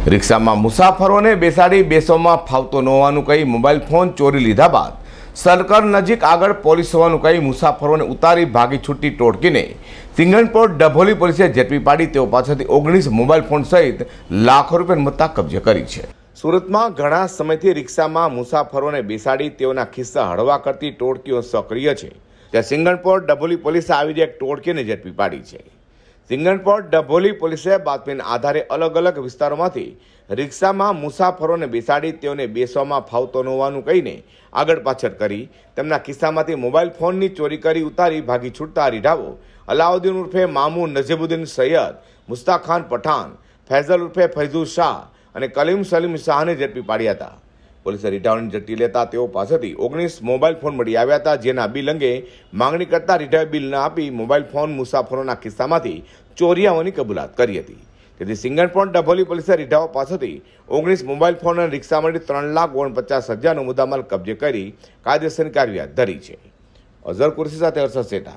રિક્ષામાં મુસાફરોને બેસાડી બેસવામાં ફાવતો ન હોવાનું કહી મોબાઈલ ફોન ચોરી લીધા બાદ સરકાર નજીક આગળ પોલીસ હોવાનું કહી મુસાફરોને ઉતારી ભાગી છૂટી ટોળકીને સિંગણપોર ડભોલી પોલીસે ઝડપી પાડી તેઓ પાસેથી 19 મોબાઈલ ફોન સહિત લાખો રૂપિયાની મત્તા કબજે કરી છે। સુરતમાં ઘણા સમયથી રિક્ષામાં મુસાફરોને બેસાડી તેઓના ખિસ્સા હળવા કરતી ટોળકીઓ સક્રિય છે। ત્યાં સિંગણપોર ડભોલી પોલીસે આવી એક ટોળકીને ઝડપી પાડી છે। સિંગણપોર ડભોલી પોલીસે બાતમીના આધારે અલગ અલગ વિસ્તારોમાંથી રિક્ષામાં મુસાફરોને બેસાડી તેઓને બેસવામાં ફાવતો ન હોવાનું કહીને આગળ પાછળ કરી તેમના ખિસ્સામાંથી મોબાઈલ ફોનની ચોરી કરી ઉતારી ભાગી છૂટતા રીઢાવો અલાઉદ્દીન ઉર્ફે મામુ નજીબુદ્દીન સૈયદ, મુસ્તાક ખાન પઠાણ, ફૈઝલ ઉર્ફે ફૈઝુ શાહ અને કલીમ સલીમ શાહને ઝડપી પાડ્યા હતા। પોલીસે રીઢાઓની ઝડપી લેતા તેઓ પાસેથી 19 મોબાઈલ ફોન મળી આવ્યા હતા, જેના બિલ અંગે માંગણી કરતા રીઢાએ બિલ ન આપી મોબાઈલ ફોન મુસાફરોના ખિસ્સામાંથી ચોર્યાઓની કબૂલાત કરી હતી। તેથી સિંગણપોર ડભોલી પોલીસે રીઢાઓ પાસેથી 19 મોબાઈલ ફોન અને રિક્ષા મળી 3,49,000નો મુદ્દામાલ કબજે કરી કાયદેસરની કાર્યવાહી હાથ ધરી છે। અઝર કુરશી સાથે અરશદ સેઠા।